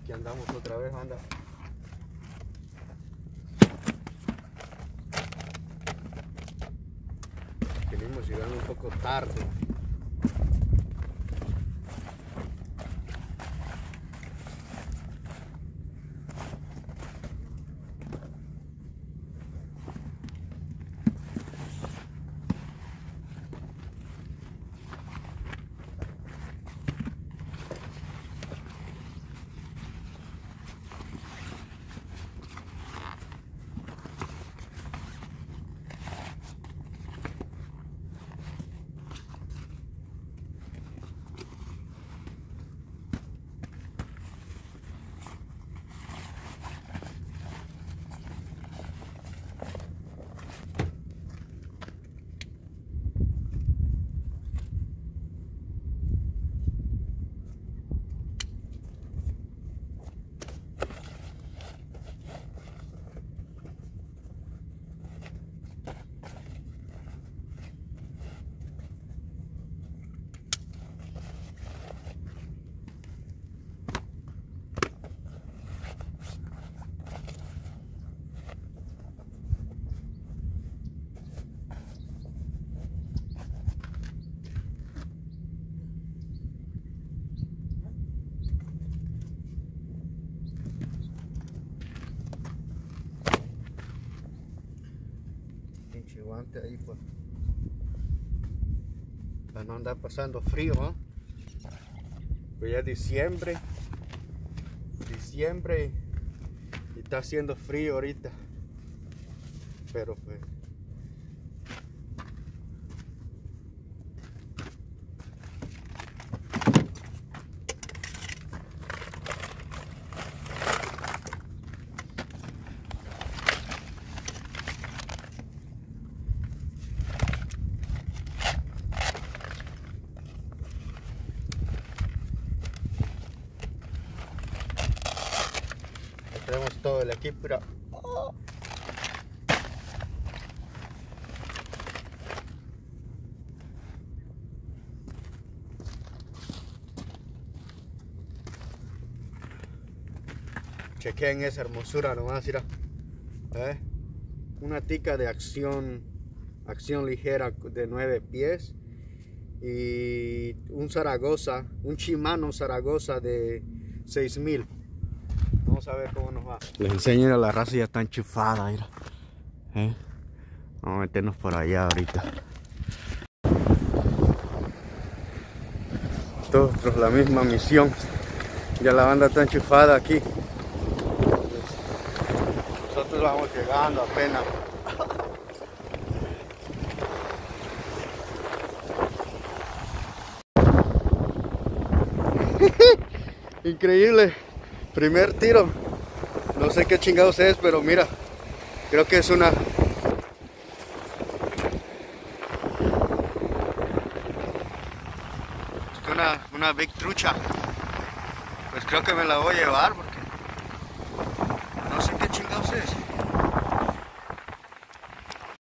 Aquí andamos otra vez, anda. Venimos llegando un poco tarde. Pinche guante ahí para no andar pasando frío, ¿no? Pues ya es diciembre y está haciendo frío ahorita, pero pues tenemos todo el equipo. Mira. Oh. Chequen esa hermosura nomás, mira. Una tica de acción ligera de 9 pies y un Zaragoza, un Shimano Zaragoza de 6000. Vamos a ver cómo nos va. Les enseño, la raza ya está enchufada, mira. Vamos a meternos por allá ahorita. Todos la misma misión. Ya la banda está enchufada aquí. Nosotros vamos llegando apenas. Increíble. Primer tiro. No sé qué chingados es, pero mira. Creo que es una big trucha. Pues creo que me la voy a llevar porque no sé qué chingados